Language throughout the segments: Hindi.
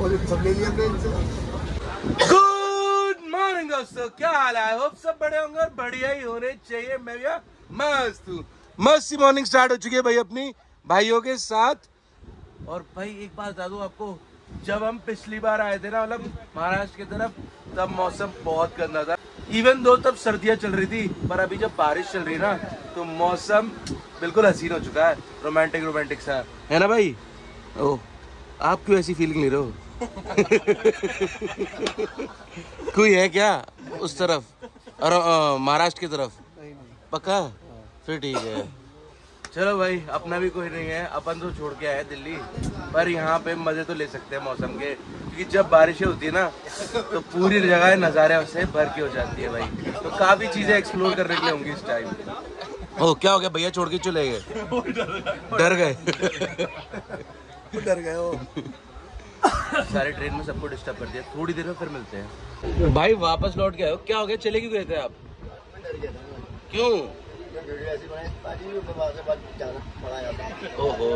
सब ले लिया प्लेन से। गुड मॉर्निंग दोस्तों, क्या हाल है? होप सब बड़े होंगे और बढ़िया ही होने चाहिए। मैं भैया मस्त हूँ। मस्त सी मॉर्निंग स्टार्ट हो चुकी है भाई अपनी भाइयों के साथ। और भाई एक बात बता दूं आपको, जब हम पिछली बार आए थे ना, मतलब महाराष्ट्र की तरफ, तब मौसम बहुत गंदा था। इवन दो तब सर्दियां चल रही थी, पर अभी जब बारिश चल रही है ना, तो मौसम बिल्कुल हसीन हो चुका है। रोमांटिक सा है ना भाई? ओह, आप क्यों ऐसी फीलिंग ले रहे हो? कोई है क्या उस तरफ और महाराष्ट्र की तरफ? पक्का? फिर ठीक है। चलो भाई, अपना भी कोई नहीं है, अपन तो छोड़ के आए दिल्ली, पर यहाँ पे मजे तो ले सकते हैं मौसम के, क्योंकि जब बारिशें होती है ना, तो पूरी जगह नज़ारे से भर के हो जाती है भाई। तो काफी चीजें एक्सप्लोर करने के लिए होंगी इस टाइम। ओ, क्या हो गया? भैया छोड़ के चले गए? डर गए? डर गए हो? सारे ट्रेन में सबको डिस्टर्ब कर दिया। थोड़ी देर में फिर मिलते हैं। भाई वापस लौट के आए हो? क्या हो गया? चले क्यों गए थे आप? क्यों? ओहो।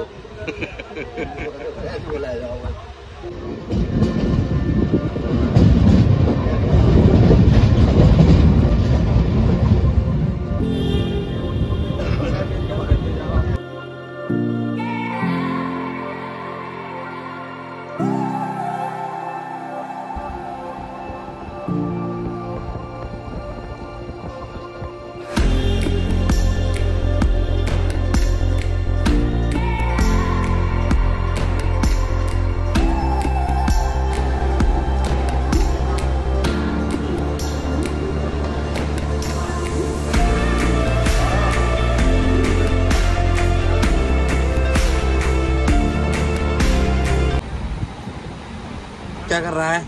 क्या कर रहा है?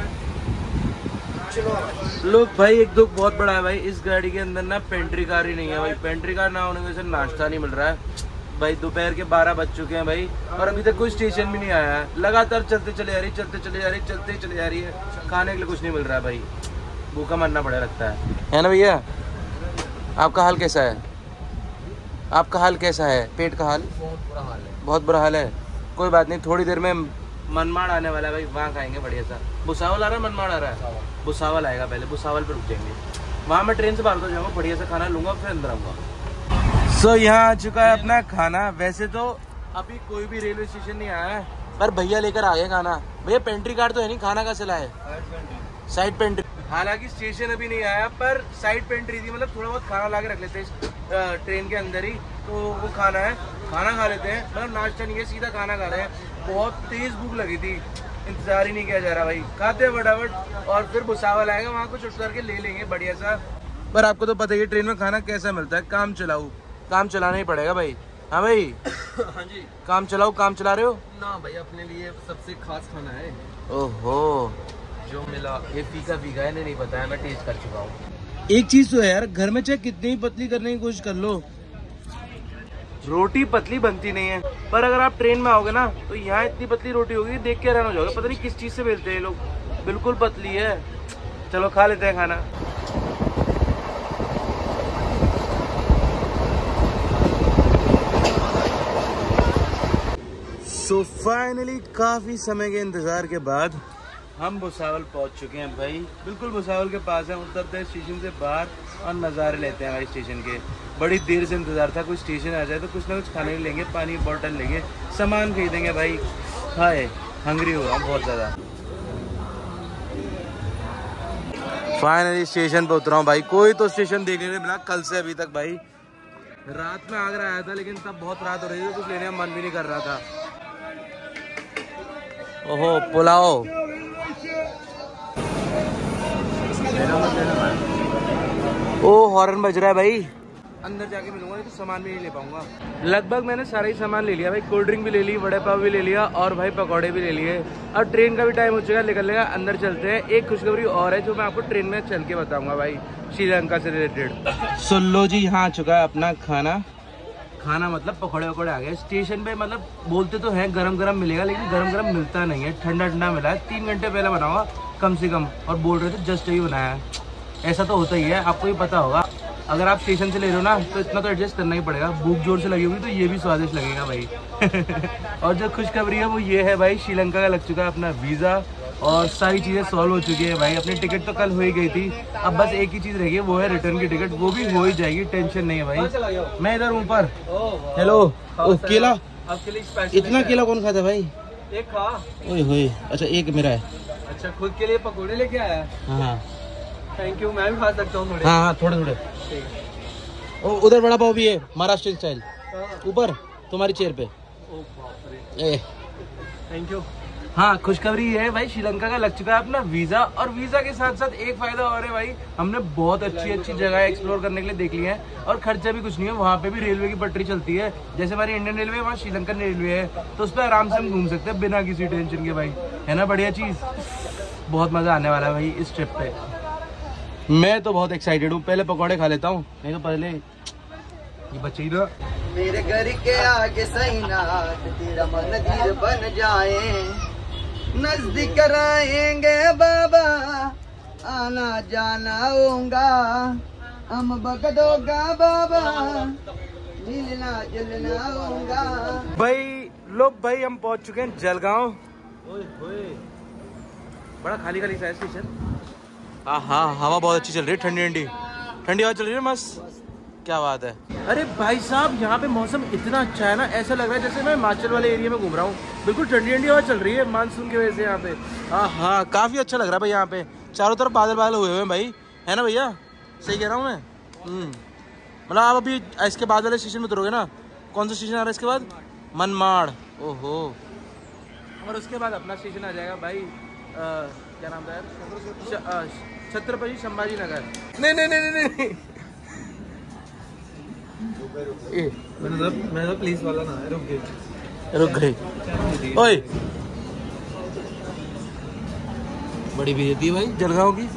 लोग भाई, एक दुख बहुत बड़ा है भाई, इस गाड़ी के अंदर ना पेंट्री कार ही नहीं है भाई। पेंट्री कार ना होने की वजह से नाश्ता नहीं मिल रहा है भाई। दोपहर के 12 बज चुके हैं भाई, और अभी तक कोई स्टेशन भी नहीं आया है। लगातार चलते चले जा रही है, खाने के लिए कुछ नहीं मिल रहा है भाई। भूखा मरना पड़े लगता है ना भैया? आपका हाल कैसा है? आपका हाल कैसा है? पेट का हाल? बहुत बुरा हाल है। कोई बात नहीं, थोड़ी देर में मनमाड़ आने वाला है भाई, वहाँ खाएंगे बढ़िया सा। भुसावल आ रहा है? मनमाड़ आ रहा है? भुसावल आएगा पहले, भुसावल पर रुक जाएंगे। वहाँ मैं ट्रेन से बाहर तो जाऊँगा, बढ़िया सा खाना लूँगा, फिर अंदर आऊँगा। सो यहाँ आ चुका है अपना खाना। वैसे तो अभी कोई भी रेलवे स्टेशन नहीं आया है, पर भैया लेकर आ गए खाना। भैया पेंट्री कार तो है नहीं, खाना कहाँ से लाए? Side pantry. हालांकि स्टेशन अभी नहीं आया, पर साइड पेंट्री थी, मतलब थोड़ा बहुत खाना ला के रख लेते हैं ट्रेन के अंदर ही, तो वो खाना है, खाना खा लेते हैं। मतलब नाश्ता नहीं है, सीधा खाना खा रहे हैं। बहुत तेज भूख लगी थी, इंतजार ही नहीं किया जा रहा भाई। खाते हैं फटाफट, और फिर भुसावल आएगा, वहाँ कुछ उठ करके ले लेंगे बढ़िया सा। पर आपको तो पता ही है ट्रेन में खाना कैसा मिलता है। काम चलाऊ, काम चलाना ही पड़ेगा भाई। हाँ भाई? हाँ जी। काम चलाऊ, काम चला रहे हो ना भाई, अपने लिए सबसे खास खाना है। ओहो, जो मिला ये फीका फीका है, नहीं बताया, मैं टेस्ट कर चुका हूँ। एक चीज तो है यार, घर में चाहे कितनी ही पतली करने की कोशिश कर लो, रोटी पतली बनती नहीं है। पर अगर आप ट्रेन में आओगे ना, तो यहाँ इतनी पतली रोटी होगी, देख के हैरान हो जाओगे। पता नहीं किस चीज से बेलते हैं लोग, बिल्कुल पतली है। चलो खा लेते हैं खाना। सो फाइनली काफी समय के इंतजार के बाद हम भुसावल पहुंच चुके हैं भाई। बिल्कुल भुसावल के पास है, उतरते हैं स्टेशन से बाहर और नज़ारे लेते हैं भाई स्टेशन के। बड़ी देर से इंतजार था, कोई स्टेशन आ जाए तो कुछ ना कुछ खाने लेंगे, पानी की बोतल लेंगे, सामान खरीदेंगे भाई। हाय, हंग्री हो रहा हूँ बहुत ज़्यादा। फाइनली स्टेशन पे उतरा हूँ भाई। कोई तो स्टेशन देखने को मिला कल से अभी तक भाई। रात में आगरा आया था, लेकिन तब बहुत रात हो रही थी, कुछ लेने का मन भी नहीं कर रहा था। ओहो, पुलाव। ओ, हॉर्न बज रहा है भाई। अंदर जाके मिलूंगा, नहीं तो सामान भी नहीं ले पाऊंगा। लगभग मैंने सारा ही सामान ले लिया भाई। कोल्ड ड्रिंक भी ले ली, वड़े पाव भी ले लिया, और भाई पकौड़े भी ले लिए। और ट्रेन का भी टाइम हो चुका है निकलने का। अंदर चलते हैं। एक खुशखबरी और है जो मैं आपको ट्रेन में चल के बताऊंगा भाई, श्रीलंका से रिलेटेड। सुल्लो जी, यहाँ आ चुका है अपना खाना। खाना मतलब पकौड़े वकौड़े आ गए स्टेशन पे। मतलब बोलते तो हैं गरम गरम मिलेगा, लेकिन गरम गरम मिलता नहीं है, ठंडा ठंडा मिला है। 3 घंटे पहले बना हुआ कम से कम, और बोल रहे थे जस्ट ही बनाया है। ऐसा तो होता ही है, आपको ही पता होगा। अगर आप स्टेशन से ले रहे हो ना तो इतना तो एडजस्ट करना ही पड़ेगा। भूख जोर से लगी होगी तो ये भी स्वादिष्ट लगेगा भाई। और जो खुशखबरी है वो ये है भाई, श्रीलंका का लग चुका है अपना वीज़ा और सारी चीज़ें सॉल्व हो चुकी है भाई। अपनी टिकट तो कल हो ही गई थी, अब बस एक ही चीज़ रह गई, वो है रिटर्न की टिकट। वो भी हो ही जाएगी, टेंशन नहीं है भाई। मैं इधर ऊपर। हेलो, केला आपके लिए स्पेशल। इतना केला कौन खाता है भाई? एक खा। ओए होए, अच्छा एक मेरा है। अच्छा, खुद के लिए पकौड़े लेके आया। हाँ थैंक यू, मैं भी खा सकता हूँ थोड़े। हाँ, थोड़े थोड़े। उधर बड़ा पाव भी है महाराष्ट्र स्टाइल, ऊपर तुम्हारी चेयर पे। Thank you. हाँ, खुशखबरी ये है भाई, श्रीलंका का लग चुका है अपना वीजा। और वीजा के साथ साथ एक फायदा और है भाई, हमने बहुत अच्छी जगह एक्सप्लोर करने के लिए देख ली है और खर्चा भी कुछ नहीं है। वहाँ पे भी रेलवे की पटरी चलती है, जैसे हमारी इंडियन रेलवे, वहाँ श्रीलंकन रेलवे है, तो उस पर आराम से हम घूम सकते हैं बिना किसी टेंशन के भाई। है ना बढ़िया चीज? बहुत मजा आने वाला है भाई इस ट्रिप पे। मैं तो बहुत एक्साइटेड हूँ। पहले पकौड़े खा लेता हूँ, नहीं तो पहले ये बच्चे ही ना। मेरे घर के आगे सैनात तेरा मंदिर बन जाए, नजदीक कराएंगे बाबा, आना जाना होगा, हम बगदोगा बाबा, मिलना जुलना होगा। भाई लो भाई, हम पहुंच चुके हैं जलगांव। बड़ा खाली खाली सा स्टेशन। हाँ, हवा बहुत अच्छी चल रही है, ठंडी ठंडी हवा चल रही है, मस्त। क्या बात है। अरे भाई साहब, यहाँ पे मौसम इतना अच्छा है ना, ऐसा लग रहा है जैसे मैं हिमाचल वाले एरिया में घूम रहा हूँ। बिल्कुल ठंडी हवा चल रही है मानसून की वजह से यहाँ पे। हाँ, काफी अच्छा लग रहा है भाई। यहाँ पे चारों तरफ बादल बादल हुए हैं भाई, है ना भैया? सही कह रहा हूँ मैं? मतलब आप अभी इसके बाद वाले स्टेशन में उतरोगे ना, कौन सा स्टेशन आ रहा है इसके बाद? मनमाड़। ओहो। और उसके बाद अपना स्टेशन आ जाएगा भाई, क्या नाम था यार? छत्रपति संभाजी नगर। नहीं। मैं तो पुलिस वाला ना है, रुक गए। ओए, बड़ी बेइज्जती है भाई जलगांव की।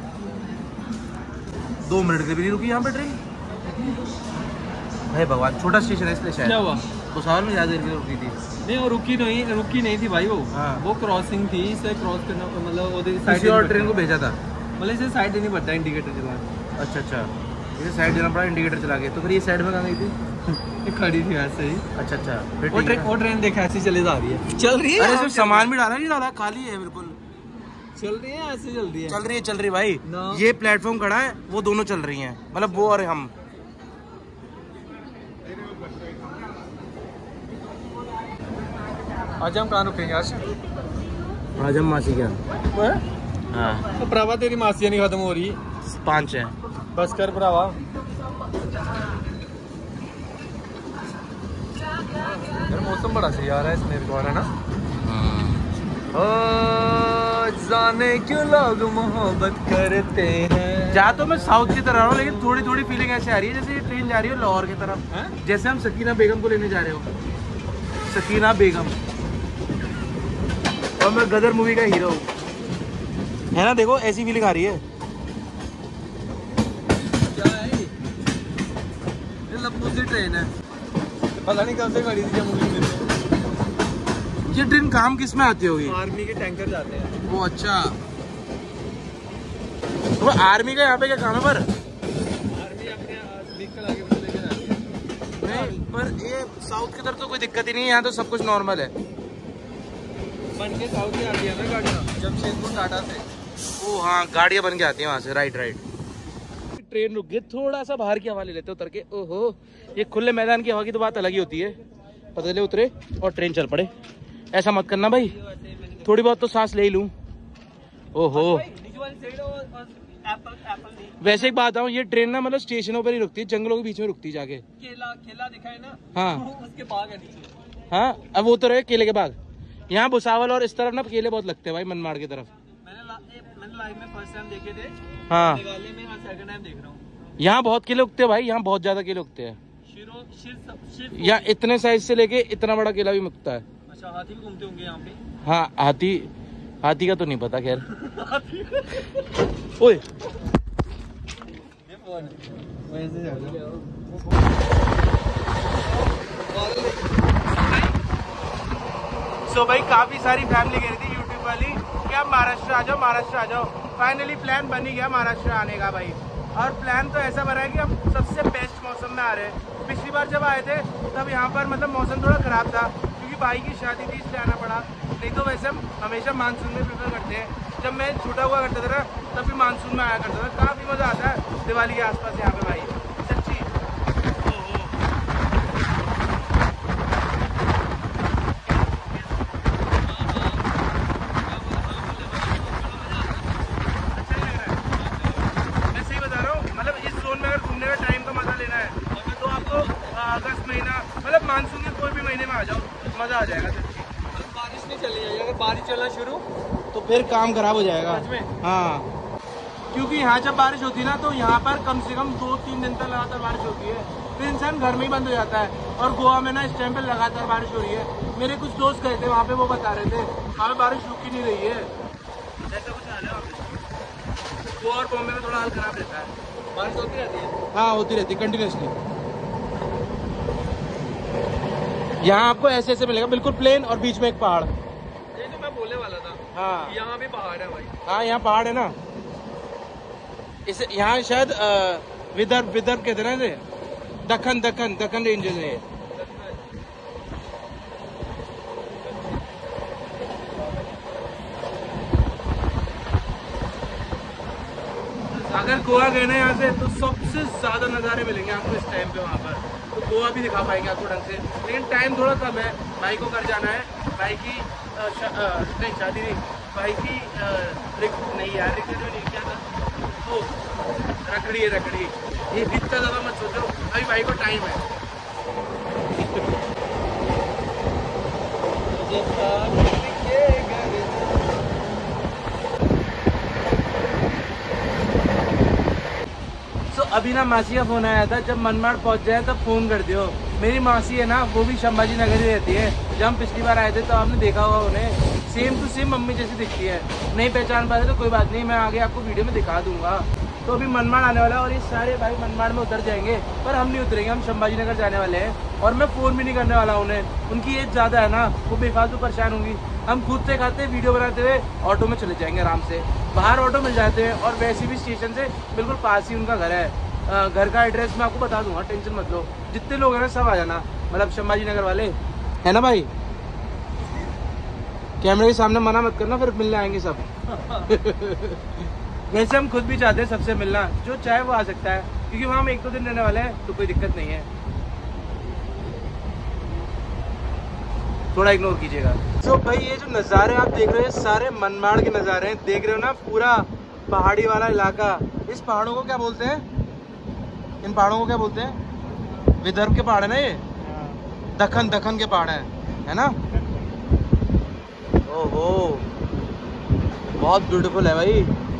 2 मिनट के भी नहीं रुकी यहाँ पे ट्रेन। भाई भगवान, छोटा स्टेशन है इसलिए शायद। क्या हुआ? भुसावल में ज्यादा देर के लिए रुकी थी। नहीं, वो रुकी नहीं थी भाई। हाँ। वो क्रॉसिंग थी, इसे क्रॉस करना, मतलब किसी और ट्रेन को भेजा था, मतलब इसे साइड देनी पड़ता है, इंडिकेटर चला। अच्छा, ये साइड देना पड़ा इंडिकेटर चला के। तो फिर ये साइड में कहाँ गई थी? ये खड़ी थी वैसे ही। अच्छा, फिर वो ठीक है। ट्रेन देखा ऐसे चले जा रही है। चल रही है। अरे सिर्फ सामान भी डाला, नहीं डाला, खाली है बिल्कुल। चल रही है, ऐसे चल रही है। चल रही भाई। ये प्लेटफॉर्म खड़ा है, वो दोनों चल रही हैं, मतलब वो और हम। आज हम कहाँ रुकेंगे? आज हम मासी क्या? हाँ, तो भरावा तेरी मासियाँ नहीं खत्म हो रही। 5 है। बस कर भरावा। यार मौसम बड़ा सही आ रहा है इसमें है ना। जाने क्यों लोग मोहब्बत करते हैं। जा तो मैं साउथ की तरफ हूँ, लेकिन थोड़ी थोड़ी फीलिंग ऐसे आ रही है जैसे ये ट्रेन जा रही है लाहौर की तरफ। जैसे हम सकीना बेगम को लेने जा रहे हो। सकीना बेगम, और मैं गदर मूवी का हीरो हूँ, है ना? देखो ऐसी फीलिंग आ रही है। क्या है ये? लखनऊ से ट्रेन है, पता नहीं कब से खड़ी थी जम्मू में। ये ट्रेन काम किस में आती होगी? आर्मी के टैंकर जाते हैं वो। अच्छा, तो आर्मी का यहाँ पे क्या काम है? पर आर्मी अपने व्हीकल आगे बढ़े लेके जाती है। नहीं, पर ये साउथ की तरफ तो कोई दिक्कत ही नहीं है, यहाँ तो सब कुछ नॉर्मल है। बन के साउथ की आती है ना गाड़ियाँ, जमशेदपुर टाटा से। ओ हाँ, गाड़ियाँ बन के आती हैं वहाँ से। राइट। ट्रेन रुक गई, थोड़ा सा बाहर की हवा ले लेते उतर के। ओहो, ये खुले मैदान की हवा की तो बात अलग ही होती है। पता चले उतरे और ट्रेन चल पड़े। ऐसा मत करना भाई, थोड़ी बहुत तो सांस ले ही लूं। ओहो, वैसे एक बात आऊँ, ये ट्रेन ना मतलब स्टेशनों पर ही रुकती है, जंगलों के बीच में रुकती है जाके। केला दिखाए ना। हाँ, उसके बाग है नीचे। हाँ, अब वो तो रहे केले के बाग। यहाँ भुसावल और इस तरफ ना केले बहुत लगते हैं भाई, मनमाड़ की तरफ। मैंने लाइव में फर्स्ट टाइम देखे थे। हाँ, मेघालय में सेकंड टाइम देख रहा हूँ। यहाँ बहुत केले उगते हैं भाई, यहाँ बहुत ज्यादा केले उगते हैं। यहाँ इतने साइज से लेके इतना बड़ा केला भी उगता है। अच्छा, हाथी भी घूमते होंगे यहाँ पे? हाँ, हाथी का तो नहीं पता खैर। ओए, सो भाई काफी सारी फैमिली कह रही थी यूट्यूब वाली कि आप महाराष्ट्र आ जाओ। फाइनली प्लान बन ही गया महाराष्ट्र आने का भाई। और प्लान तो ऐसा बना है कि हम सबसे बेस्ट मौसम में आ रहे हैं। पिछली बार जब आए थे तब यहाँ पर मतलब मौसम थोड़ा ख़राब था क्योंकि भाई की शादी थी इसलिए आना पड़ा, नहीं तो वैसे हम हमेशा मानसून में प्रेफर करते हैं। जब मैं छोटा हुआ करता था ना तब भी मानसून में आया करता था, काफ़ी मज़ा आता है दिवाली के आसपास यहाँ पे भाई सच्ची। अगस्त महीना मतलब मानसून के कोई भी महीने में आ जाओ मज़ा आ जाएगा सच्ची। बारिश नहीं चली जाएगी, अगर बारिश चलना शुरू तो फिर काम खराब हो जाएगा। हाँ, क्योंकि यहाँ जब बारिश होती है ना तो यहाँ पर कम से कम 2-3 दिन तक लगातार बारिश होती है, फिर इंसान घर में ही बंद हो जाता है। और गोवा में ना इस टाइम पे लगातार बारिश हो रही है। मेरे कुछ दोस्त गए थे वहाँ पे, वो बता रहे थे वहाँ पे बारिश रुक ही नहीं रही है। ऐसा कुछ हाल है वहाँ पे। गोवा और बॉम्बे में थोड़ा हाल खराब रहता है, बारिश होती रहती है। हाँ होती रहती है कंटिन्यूसली। यहाँ आपको ऐसे ऐसे मिलेगा बिल्कुल प्लेन और बीच में एक पहाड़। ये तो मैं बोलने वाला था। हाँ यहाँ भी पहाड़ है भाई। हाँ यहाँ पहाड़ है ना, इसे यहाँ शायद विदर्भ कहते हैं ना इसे, दक्कन रेंजेस है। अगर गोवा गए ना यहाँ से तो सबसे ज्यादा नज़ारे मिलेंगे आपको इस टाइम पे वहाँ पर, तो गोवा भी दिखा पाएंगे आपको ढंग से। लेकिन टाइम थोड़ा कम है, भाई को घर जाना है, भाई की नहीं शादी नहीं, भाई की नहीं यार रिक्वेस्ट नहीं क्या था वो रखड़ी है, रखड़ी। ये इतना ज़्यादा मत सोचो, अभी भाई को टाइम है। अभी ना मासी का फोन आया था, जब मनमाड़ पहुंच जाए तब फोन कर दियो। मेरी मासी है ना वो भी संभाजी नगर ही रहती है। जब हम पिछली बार आए थे तो आपने देखा होगा उन्हें, सेम टू सेम मम्मी जैसी दिखती है। नहीं पहचान पा रहे तो कोई बात नहीं, मैं आगे आपको वीडियो में दिखा दूंगा। तो अभी मनमाड़ आने वाला है और ये सारे भाई मनमाड़ में उतर जाएंगे, पर हम नहीं उतरेंगे, हम संभाजी नगर जाने वाले हैं। और मैं फ़ोन भी नहीं करने वाला उन्हें, उनकी एज ज़्यादा है ना, वो बेफालतू परेशान होंगी। हम खुद से खाते वीडियो बनाते हुए ऑटो में चले जाएंगे आराम से, बाहर ऑटो मिल जाते हैं और वैसे भी स्टेशन से बिल्कुल पास ही उनका घर है। घर का एड्रेस मैं आपको बता दूंगा, टेंशन मत लो। जितने लोग हैं ना सब आ जाना, मतलब संभाजी नगर वाले है ना भाई। कैमरे के सामने मना मत करना, फिर मिलने आएंगे सब। वैसे हम खुद भी चाहते हैं सबसे मिलना, जो चाहे वो आ सकता है, क्योंकि वहाँ हम 1-2 दिन रहने वाले हैं तो कोई दिक्कत नहीं है। थोड़ा इग्नोर कीजिएगा। तो भाई ये जो नज़ारे आप देख रहे हैं सारे मनमाड़ के नज़ारे हैं, देख रहे हो ना, पूरा पहाड़ी वाला इलाका। इस पहाड़ों को क्या बोलते हैं, इन पहाड़ों को क्या बोलते हैं? विदर्भ के पहाड़ है ना ये, दक्कन के पहाड़ है ना। ओहो बहुत ब्यूटीफुल है भाई।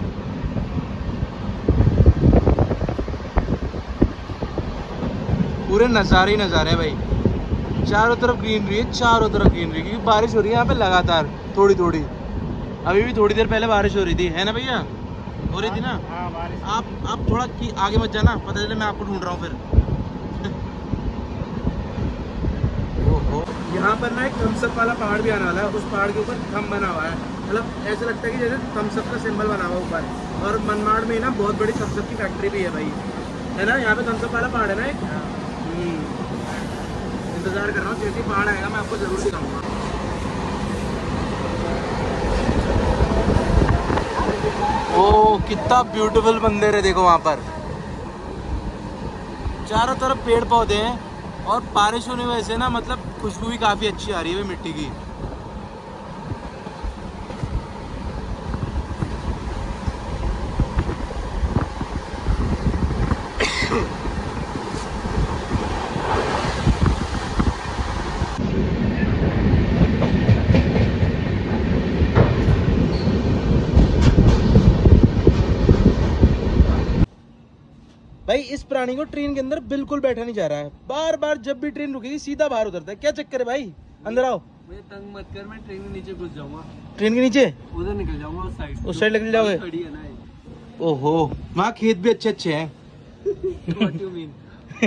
पूरे नज़ारे ही नज़ारे हैं भाई, चारों तरफ ग्रीनरी है, चारों तरफ ग्रीनरी, क्योंकि बारिश हो रही है यहाँ पे लगातार थोड़ी थोड़ी। अभी भी थोड़ी देर पहले बारिश हो रही थी, है ना भैया, हो रही थी ना। आप थोड़ा आगे मत जाना, पता चले मैं आपको ढूंढ रहा हूँ फिर। ओहो यहाँ पर ना एक थम्सअप वाला पहाड़ भी आने वाला है, उस पहाड़ के ऊपर थम बना हुआ है, मतलब ऐसा लगता है कि जैसे थम्सअप का सिंबल बना हुआ ऊपर। और मनमाड़ में ना बहुत बड़ी थम्सअप की फैक्ट्री भी है भाई, है ना। यहाँ पे थम्सअप वाला पहाड़ है ना एक। इंतजार कर रहा हूँ, जैसे पहाड़ आएगा मैं आपको जरूर दिखाऊंगा। ओ कितना ब्यूटीफुल मंदिर है, देखो वहाँ पर चारों तरफ पेड़ पौधे हैं और बारिश होने की वजह से ना मतलब खुशबू भी काफ़ी अच्छी आ रही है मिट्टी की। भाई इस प्राणी को ट्रेन के अंदर बिल्कुल बैठा नहीं जा रहा है, बार बार जब भी ट्रेन रुकेगी सीधा बाहर उतरता है। क्या चक्कर है भाई, अंदर आओ। मुझे तंग मत कर, मैं ट्रेन के नीचे घुस जाऊंगा। ट्रेन के नीचे उधर निकल जाऊंगा, उस साइड निकल जाओगे। खड़ी है ना। ओहो वहाँ खेत भी अच्छे अच्छे हैं। What you mean?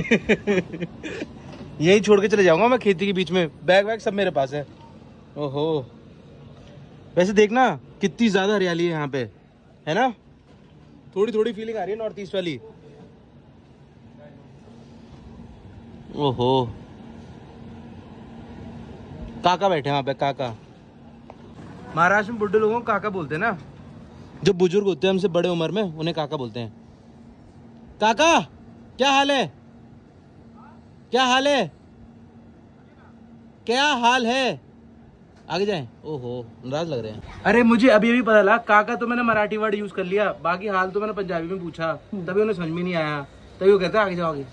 यही छोड़ के चले जाऊंगा मैं खेती के बीच में, बैग वैग सब मेरे पास है। ओहो वैसे देखना कितनी ज्यादा हरियाली है यहाँ पे, है ना। थोड़ी थोड़ी फीलिंग आ रही है नॉर्थ ईस्ट वाली। ओहो, काका बैठे वहां पे, काका। महाराष्ट्र में बुढ़े लोगों को काका बोलते हैं ना, जो बुजुर्ग होते हैं हमसे बड़े उम्र में, उन्हें काका बोलते हैं। काका क्या हाल है, क्या हाल है, क्या हाल है? आगे जाएं। ओहो, नाराज लग रहे हैं। अरे मुझे अभी अभी पता लगा, काका तो मैंने मराठी वर्ड यूज कर लिया, बाकी हाल तो मैंने पंजाबी में पूछा, तभी उन्हें समझ में नहीं आया, तभी वो कहते हैं आगे जाओ आगे।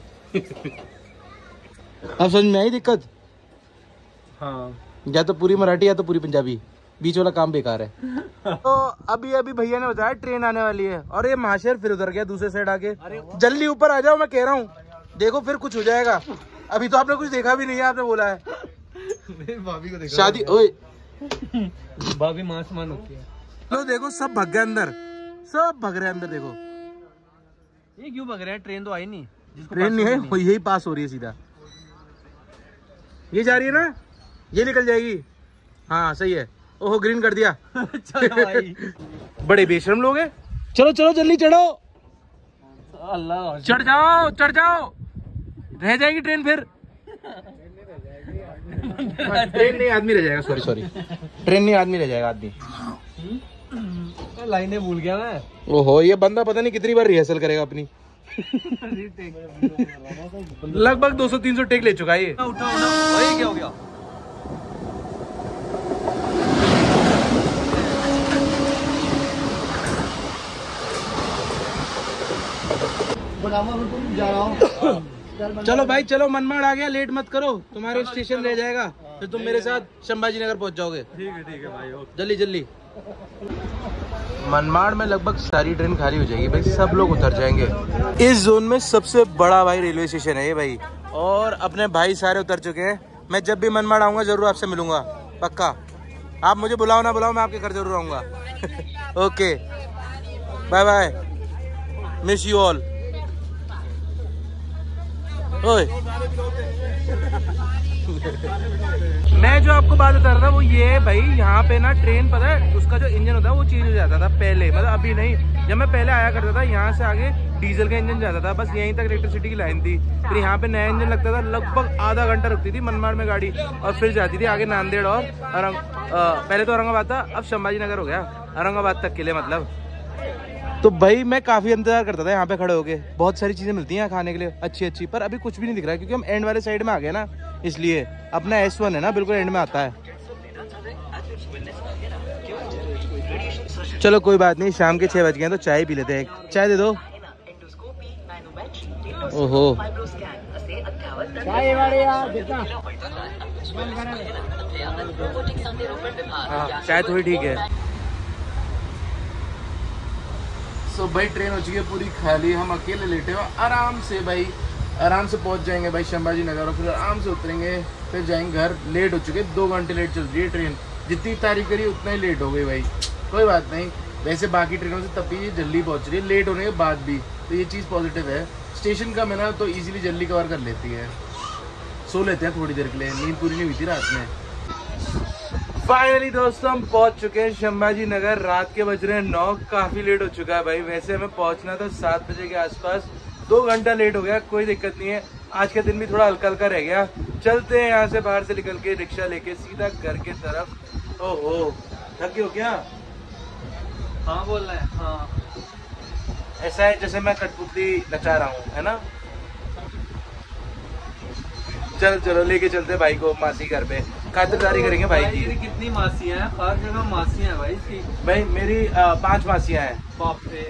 अब समझ में आई दिक्कत? हाँ, या तो पूरी मराठी या तो पूरी पंजाबी, बीच वाला काम बेकार है। तो अभी अभी भैया ने बताया ट्रेन आने वाली है, और ये महाशहर फिर उधर गया दूसरे साइड आके। जल्दी ऊपर आ जाओ, मैं कह रहा हूँ, देखो फिर कुछ हो जाएगा। अभी तो आपने कुछ देखा भी नहीं है, आपने बोला है। भाभी को देखो, शादी ओए, भाभी मांस मान होती है। लो देखो सब भग गए अंदर, सब भग रहे हैं अंदर। देखो ये क्यों भग रहे हैं? ट्रेन तो आई नहीं। ट्रेन नहीं है, यही पास हो रही है सीधा, ये जा रही है ना, ये निकल जाएगी। हाँ सही है। ओहो, ग्रीन कर दिया। चलो भाई। बड़े बेशरम लोग हैं। चलो चलो जल्दी चढ़ो, अल्लाह, चढ़ जाओ चढ़ जाओ, रह जाएगी ट्रेन फिर। ट्रेन नहीं आदमी रह जाएगा, सॉरी सॉरी, ट्रेन नहीं आदमी रह जाएगा, आदमी। लाइनें भूल गया मैं। ओहो, ये बंदा पता नहीं कितनी बार रिहर्सल करेगा अपनी। लगभग 200-300 टेक ले चुका है ये। उठा उठा, वही क्या हो गया? जा रहा हूँ। चलो भाई चलो, मनमाड़ आ गया, लेट मत करो, तुम्हारे स्टेशन रह जाएगा, फिर तुम मेरे साथ संभाजी नगर पहुंच जाओगे। ठीक है भाई, जल्दी जल्दी। मनमाड़ में लगभग सारी ट्रेन खाली हो जाएगी भाई, सब लोग उतर जाएंगे। इस जोन में सबसे बड़ा भाई रेलवे स्टेशन है ये भाई, और अपने भाई सारे उतर चुके हैं। मैं जब भी मनमाड़ आऊंगा जरूर आपसे मिलूंगा, पक्का। आप मुझे बुलाओ ना बुलाओ, मैं आपके घर जरूर आऊंगा। Okay, bye bye, miss you all. ओए मैं जो आपको बात बता रहा था वो ये है भाई, यहाँ पे ना ट्रेन, पता है उसका जो इंजन होता है वो चेंज हो जाता था पहले, मतलब अभी नहीं। जब मैं पहले आया करता था यहाँ से आगे डीजल का इंजन जाता था, बस यहीं तक इलेक्ट्रिसिटी की लाइन थी। फिर यहाँ पे नया इंजन लगता था, लगभग आधा घंटा रुकती थी मनमाड़ में गाड़ी, और फिर जाती थी आगे नांदेड़ और पहले तो औरंगाबाद था, अब संभाजी नगर हो गया, औरंगाबाद तक के लिए मतलब। तो भाई मैं काफी इंतजार करता था यहाँ पे खड़े होके, बहुत सारी चीजें मिलती हैं यहाँ खाने के लिए अच्छी अच्छी, पर अभी कुछ भी नहीं दिख रहा है क्योंकि हम एंड वाले साइड में आ गए ना, इसलिए। अपना S1 है ना, बिल्कुल एंड में आता है। चलो कोई बात नहीं, शाम के 6 बज गए हैं तो चाय पी लेते हैं। चाय दे दो। ओहो, चाय थोड़ी ठीक है। सो भाई ट्रेन हो चुकी है पूरी खाली, हम अकेले लेटे हुए आराम से भाई, आराम से पहुंच जाएंगे भाई संभाजी नगर, और फिर आराम से उतरेंगे, फिर जाएंगे घर। लेट हो चुके, 2 घंटे लेट चल रही है ट्रेन, जितनी तारीफ करी उतना ही लेट हो गई भाई। कोई बात नहीं, वैसे बाकी ट्रेनों से तब भी ये जल्दी पहुंच रही है, लेट होने के बाद भी, तो ये चीज़ पॉजिटिव है। स्टेशन का है ना, तो ईजिली जल्दी कवर कर लेती है। सो लेते हैं थोड़ी देर के लिए, नींद पूरी नहीं हुई थी रात में। फाइनली दोस्तों हम पहुंच चुके हैं संभाजी नगर, रात के बज रहे हैं 9, काफी लेट हो चुका है भाई। वैसे हमें पहुंचना था 7 बजे के आसपास, 2 घंटा लेट हो गया, कोई दिक्कत नहीं है। आज का दिन भी थोड़ा हल्का हल्का रह गया। चलते हैं यहाँ से, बाहर से निकल के रिक्शा लेके सीधा घर के तरफ। ओहो, थक गए हो क्या? हाँ बोल रहा है। हाँ, ऐसा है जैसे मैं कठपुतली नचा रहा हूँ, है ना। चल चलो लेके चलते भाई को मासी घर पे, खातिरदारी करेंगे भाई की। कितनी मासियाँ हैं? हर जगह मासियाँ हैं भाई इसकी। भाई मेरी 5 मासियाँ हैं। बाप रे।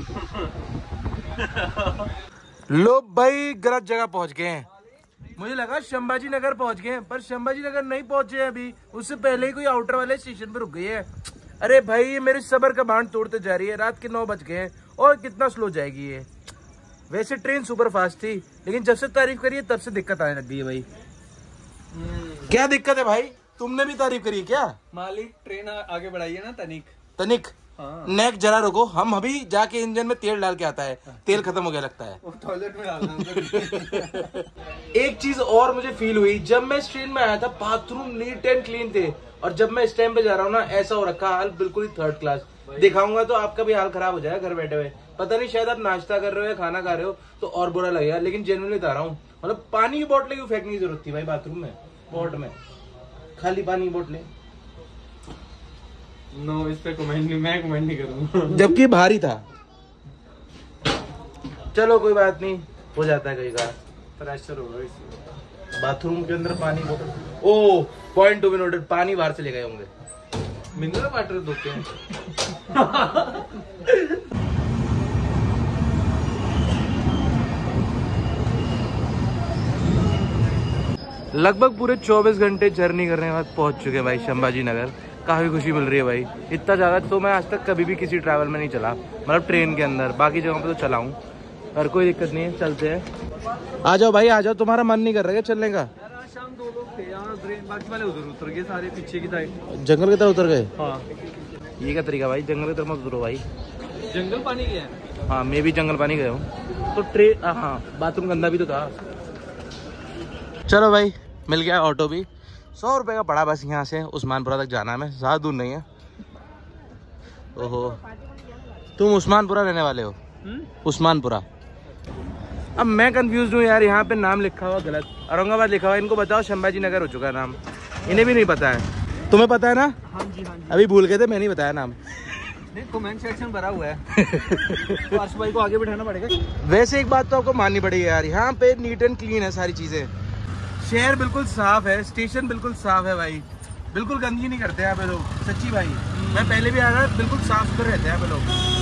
लो भाई गलत जगह पहुंच गए हैं, मुझे लगा संभाजी नगर पहुंच गए हैं, पर संभाजी नगर नहीं पहुंचे हैं अभी, उससे पहले ही कोई आउटर वाले स्टेशन पे रुक गई है। अरे भाई ये मेरे सबर का बांध तोड़ते जा रही है, रात के 9 बज गए हैं और कितना स्लो जाएगी ये। वैसे ट्रेन सुपर फास्ट थी, लेकिन जब से तारीफ करी है तब से दिक्कत आने लग गई है भाई। क्या दिक्कत है भाई? तुमने भी तारीफ करी है क्या? मालिक ट्रेन आगे बढ़ाई है ना, तनिक हाँ। नेक जरा रुको, हम अभी जाके इंजन में तेल डाल के आता है, तेल खत्म हो गया लगता है। टॉयलेट में डालना। एक चीज और मुझे फील हुई, जब मैं इस ट्रेन में आया था बाथरूम नीट एंड क्लीन थे, और जब मैं इस टाइम पे जा रहा हूँ ना, ऐसा हो रखा हाल बिल्कुल ही 3rd क्लास। दिखाऊंगा तो आपका भी हाल खराब हो जाएगा घर बैठे हुए। पता नहीं शायद आप नाश्ता कर रहे हो या खाना खा रहे हो तो और बुरा लगेगा, लेकिन जेन्युइनली बता रहा हूँ। मतलब पानी की बोतलें क्यों फेंकने की जरूरत थी भाई बाथरूम में, पॉट में खाली पानी की बोतलें। नो, इस पे कमेंट नहीं, मैं कमेंट नहीं करूंगा। जबकि भारी था। चलो कोई बात नहीं, हो जाता है कई बार, प्रेशर होगा इसमें। बाथरूम के अंदर पानी बोतल। Oh point to be noted, पानी बाहर से ले गए होंगे। मिनरल वाटर धोते हैं। लगभग पूरे 24 घंटे जर्नी करने के बाद पहुंच चुके हैं भाई संभाजी नगर। काफ़ी खुशी मिल रही है भाई। इतना ज़्यादा तो मैं आज तक कभी भी किसी ट्रैवल में नहीं चला, मतलब ट्रेन के अंदर। बाकी जगहों पे तो चला हूँ, पर कोई दिक्कत नहीं है, चलते हैं। आ जाओ भाई आ जाओ, तुम्हारा मन नहीं कर रहा है चलने का? शाम 2 लोग थे यहाँ, बाकी वाले उधर उतर गए सारे पीछे की साइड। जंगल की तरफ उतर गए? हाँ, ये क्या तरीका भाई, जंगल की तरफ मत उतरो भाई। जंगल पानी गया है। हाँ मैं भी जंगल पानी गया हूँ। तो ट्रेन, हाँ बाथरूम गंदा भी तो था। चलो भाई मिल गया ऑटो भी, 100 रुपये का पड़ा। बस यहाँ से उस्मानपुरा तक जाना है, मैं ज़्यादा दूर नहीं है। ओहो, तुम उस्मानपुरा रहने वाले हो? उस्मानपुरा। अब मैं कंफ्यूज हूँ यार, यहाँ पे नाम लिखा हुआ गलत, औरंगाबाद लिखा हुआ। इनको बताओ संभाजी नगर हो चुका है नाम, इन्हें भी नहीं पता है। तुम्हें पता है ना? हाँ जी, हाँ जी। अभी भूल गए थे, मैं नहीं बताया नाम। नहीं, कमेंट सेक्शन भरा हुआ है। तो अर्श भाई को आगे बिठाना पड़ेगा। वैसे एक बात तो आपको माननी पड़ेगी यार, यहाँ पे नीट एंड क्लीन है सारी चीज़ें। शहर बिल्कुल साफ है, स्टेशन बिल्कुल साफ है भाई, बिल्कुल गंदगी नहीं करते यहाँ पे लोग, सच्ची भाई। मैं पहले भी आया था, बिल्कुल साफ सुथरे रहते हैं यहाँ पे लोग।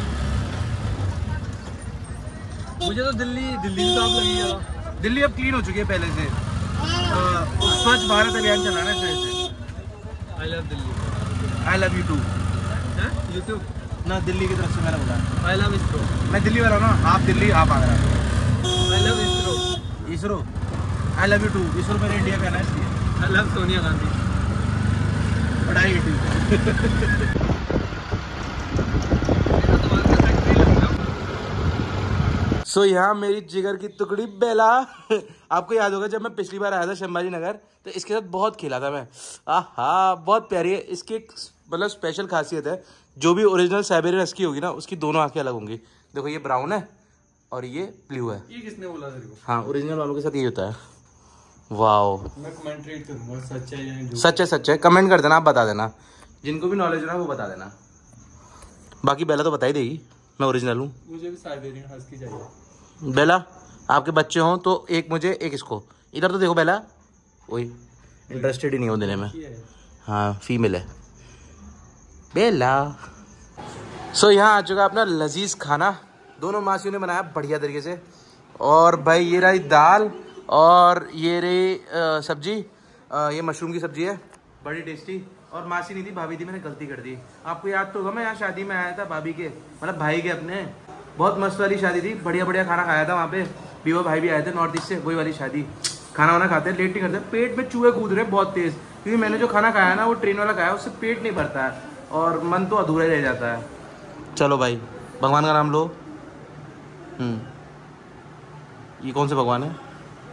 मुझे तो दिल्ली साफ लगी है। दिल्ली अब क्लीन हो चुकी है पहले से। स्वच्छ भारत अभियान चला रहा है इस वजह से। I love Delhi. I love you too. YouTube ना दिल्ली की तरफ से मैंने बोला। I love ISRO. मैं दिल्ली वाला हूँ ना, आप दिल्ली आप Agra. I love ISRO. ISRO. I love you too. ISRO मेरे इंडिया का है ना, इसलिए। I love Sonia Gandhi. पढ़ाई की सो यहाँ मेरी जिगर की टुकड़ी बेला। आपको याद होगा जब मैं पिछली बार आया था संभाजी नगर, तो इसके साथ बहुत खेला था मैं। आहा बहुत प्यारी है। इसकी एक मतलब स्पेशल खासियत है, जो भी ओरिजिनल साइबेरियन हस्की होगी ना, उसकी दोनों आंखें अलग होंगी। देखो ये ब्राउन है और ये ब्लू है। ये किसने बोला तेरे को? हाँ ओरिजिनल वालों के साथ यही होता है। वाओ, मैं कमेंट रीड करूंगा, सच है या झूठ। सच है सच है, कमेंट कर देना, आप बता देना। जिनको भी नॉलेज है ना वो बता देना। बाकी बेला तो बता ही देगी मैं ओरिजिनल हूँ। मुझे भी साइबेरियन हस्की चाहिए। बेला आपके बच्चे हों तो एक मुझे एक इसको। इधर तो देखो बेला, वही इंटरेस्टेड ही नहीं हो देने में। हाँ फीमेल है बेला। सो यहाँ आ चुका अपना लजीज खाना, दोनों मासियों ने बनाया बढ़िया तरीके से। और भाई ये रही दाल और ये रही सब्जी, ये मशरूम की सब्जी है, बड़ी टेस्टी। और मासी नहीं थी, भाभी थी, मैंने गलती कर दी। आपको याद तो होगा मैं यहाँ शादी में आया था भाभी के, मतलब भाई के अपने। बहुत मस्त वाली शादी थी, बढ़िया बढ़िया खाना खाया था वहाँ पे। बीवा भाई भी आए थे नॉर्थ ईस्ट से, वही वाली शादी। खाना वाना खाते हैं, लेट नहीं करते। पेट में चूहे कूद रहे बहुत तेज, क्योंकि मैंने जो खाना खाया ना वो ट्रेन वाला खाया, उससे पेट नहीं भरता है और मन तो अधूरा ही रह जाता है। चलो भाई भगवान का नाम लो। ये कौन से भगवान है?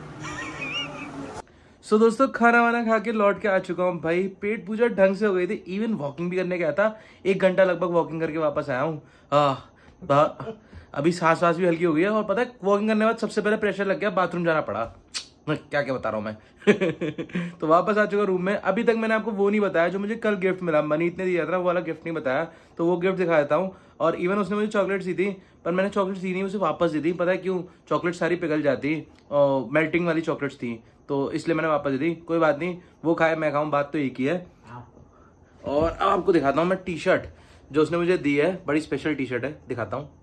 सो दोस्तों खाना वाना खा के लौट के आ चुका हूँ भाई। पेट पूजा ढंग से हो गई थी, इवन वॉकिंग भी करने गया था। 1 घंटा लगभग वॉकिंग करके वापस आया हूँ। अभी सांस वास भी हल्की हो गई है। और पता है वॉकिंग करने के बाद सबसे पहले प्रेशर लग गया, बाथरूम जाना पड़ा। क्या क्या बता रहा हूँ मैं। तो वापस आ चुका रूम में। अभी तक मैंने आपको वो नहीं बताया जो मुझे कल गिफ्ट मिला, मनीत ने दिया था, वो वाला गिफ्ट नहीं बताया। तो वो गिफ्ट दिखा देता हूँ। और इवन उसने मुझे चॉकलेट दी थी, पर मैंने चॉकलेट दी नहीं, उसे वापस दी थी। पता है क्यों? चॉकलेट सारी पिघल जाती और मेल्टिंग वाली चॉकलेट्स थी, तो इसलिए मैंने वापस दी थी। कोई बात नहीं, वो खाए मैं खाऊं, बात तो एक ही है। और अब आपको दिखाता हूँ मैं टी शर्ट जो उसने मुझे दी है, बड़ी स्पेशल टी शर्ट है, दिखाता हूँ।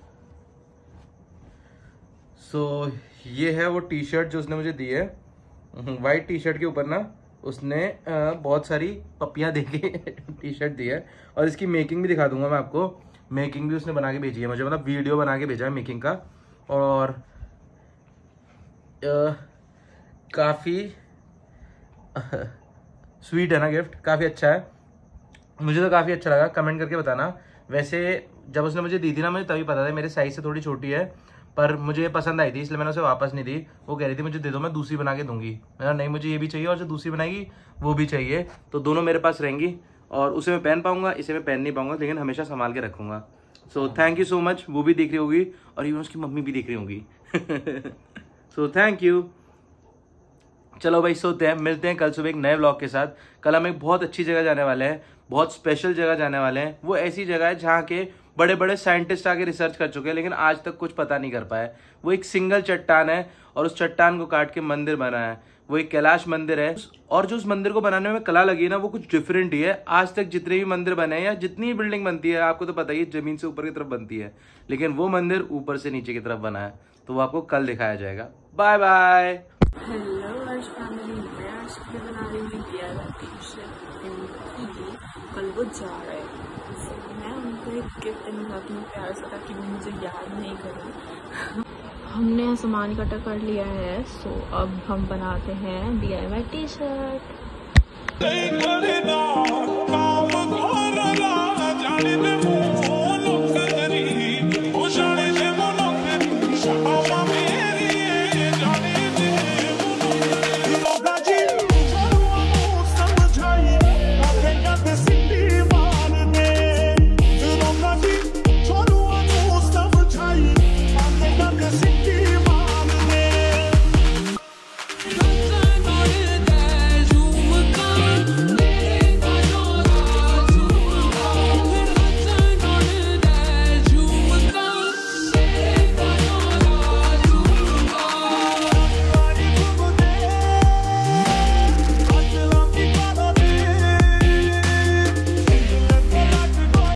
सो ये है वो टी शर्ट जो उसने मुझे दी है। वाइट टी शर्ट के ऊपर ना उसने बहुत सारी पप्पियाँ देके टी शर्ट दी है। और इसकी मेकिंग भी दिखा दूंगा मैं आपको। मेकिंग भी उसने बना के भेजी है मुझे, मतलब वीडियो बना के भेजा है मेकिंग का। और काफ़ी स्वीट है ना गिफ्ट, काफ़ी अच्छा है, मुझे तो काफ़ी अच्छा लगा। कमेंट करके बताना। वैसे जब उसने मुझे दी थी ना, मुझे तभी पता था मेरे साइज से थोड़ी छोटी है, पर मुझे पसंद आई थी इसलिए मैंने उसे वापस नहीं दी। वो कह रही थी मुझे दे दो, मैं दूसरी बना के दूंगी। मैंने नहीं, मुझे ये भी चाहिए और जो दूसरी बनाएगी वो भी चाहिए, तो दोनों मेरे पास रहेंगी। और उसे मैं पहन पाऊंगा, इसे मैं पहन नहीं पाऊंगा, लेकिन हमेशा संभाल के रखूंगा। So thank you so much. वो भी देख रही होगी और इवन उसकी मम्मी भी देख रही होगी। So thank you. चलो भाई सोते हैं, मिलते हैं कल सुबह एक नए व्लॉग के साथ। कल हम एक बहुत अच्छी जगह जाने वाले हैं, बहुत स्पेशल जगह जाने वाले हैं। वो ऐसी जगह है जहाँ के बड़े बड़े साइंटिस्ट आके रिसर्च कर चुके हैं, लेकिन आज तक कुछ पता नहीं कर पाए। वो एक सिंगल चट्टान है और उस चट्टान को काट के मंदिर बना है। वो एक कैलाश मंदिर है और जो उस मंदिर को बनाने में कला लगी है ना, वो कुछ डिफरेंट ही है। आज तक जितने भी मंदिर बने हैं या जितनी भी बिल्डिंग बनती है, आपको तो पता ही है जमीन से ऊपर की तरफ बनती है, लेकिन वो मंदिर ऊपर से नीचे की तरफ बना है। तो वो आपको कल दिखाया जाएगा। Bye bye. हेलो आज फैमिली, मैं आज की बना रही हूँ दिया कल वो जा रहे हैं। मैं उनको एक गिफ्ट देने जाती हूँ प्यार से, ताकि वो मुझे याद नहीं करें। हमने सामान इकट्ठा कर लिया है, सो अब हम बनाते हैं DIY टी-शर्ट।